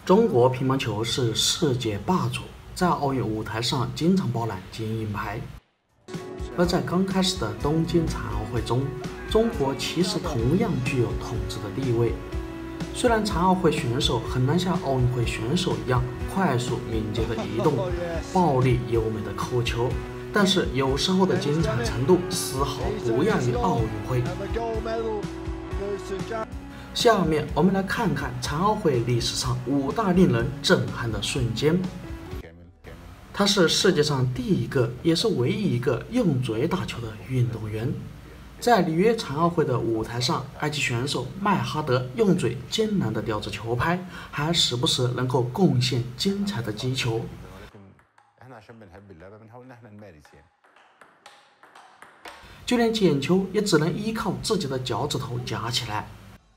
中国乒乓球是世界霸主，在奥运舞台上经常包揽金银牌。而在刚开始的东京残奥会中，中国其实同样具有统治的地位。虽然残奥会选手很难像奥运会选手一样快速敏捷的移动、暴力优美的扣球，但是有时候的精彩程度丝毫不亚于奥运会。下面我们来看看残奥会历史上5大令人震撼的瞬间。他是世界上第一个也是唯一一个用嘴打球的运动员。在里约残奥会的舞台上，埃及选手麦哈德用嘴艰难地叼着球拍，还时不时能够贡献精彩的击球。就连捡球也只能依靠自己的脚趾头夹起来。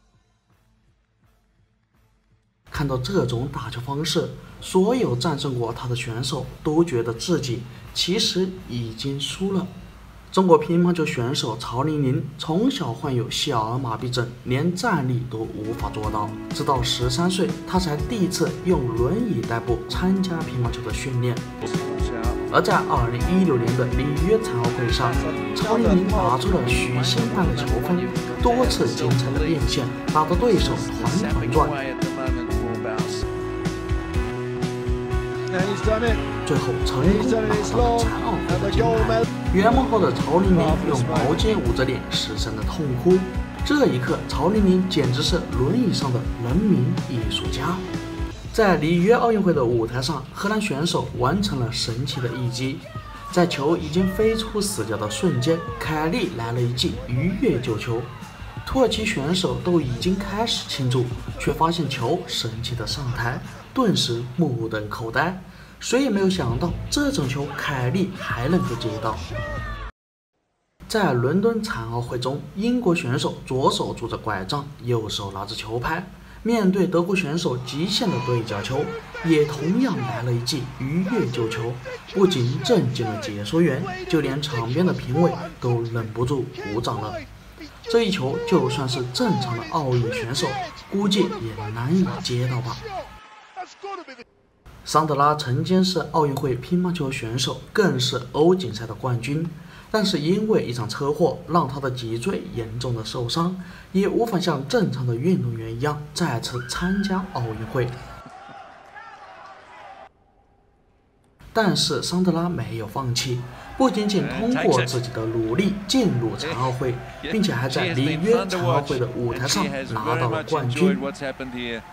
看到这种打球方式，所有战胜过他的选手都觉得自己其实已经输了。中国乒乓球选手曹玲玲从小患有小儿麻痹症，连站立都无法做到，直到13岁，她才第一次用轮椅代步参加乒乓球的训练。而在2016年的里约残奥会上，曹玲玲打出了许仙般的球风，多次精彩的变现，打得对手团团转。最后成功拿到了残奥会的金牌。圆梦后的曹玲玲用毛巾捂着脸，失声的痛哭。这一刻，曹玲玲简直是轮椅上的人民艺术家。在里约奥运会的舞台上，荷兰选手完成了神奇的一击。在球已经飞出死角的瞬间，凯利来了一记鱼跃救球。土耳其选手都已经开始庆祝，却发现球神奇的上台，顿时目瞪口呆。谁也没有想到，这种球凯利还能够接到。在伦敦残奥会中，英国选手左手拄着拐杖，右手拿着球拍，面对德国选手极限的对角球，也同样来了一记鱼跃救球，不仅震惊了解说员，就连场边的评委都忍不住鼓掌了。这一球就算是正常的奥运选手，估计也难以接到吧。桑德拉曾经是奥运会乒乓球选手，更是欧锦赛的冠军，但是因为一场车祸，让他的脊椎严重的受伤，也无法像正常的运动员一样再次参加奥运会。但是桑德拉没有放弃，不仅仅通过自己的努力进入残奥会，并且还在里约残奥会的舞台上拿到了冠军。